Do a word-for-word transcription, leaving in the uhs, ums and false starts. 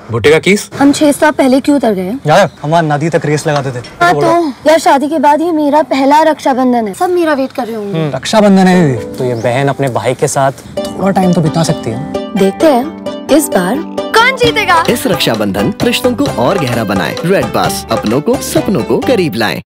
भुट्टे का कीस। हम छह साल पहले क्यों उतर गए? यार हमारे नदी तक रेस लगाते थे। हाँ तो यार शादी के बाद ही मेरा पहला रक्षाबंधन है, सब मेरा वेट कर रहे होंगे। रक्षाबंधन है दीदी, तो ये बहन अपने भाई के साथ थोड़ा टाइम तो बिता सकती है। देखते हैं इस बार कौन जीतेगा। इस रक्षाबंधन रिश्तों को और गहरा बनाए। रेड बस, अपनों को सपनों को करीब लाए।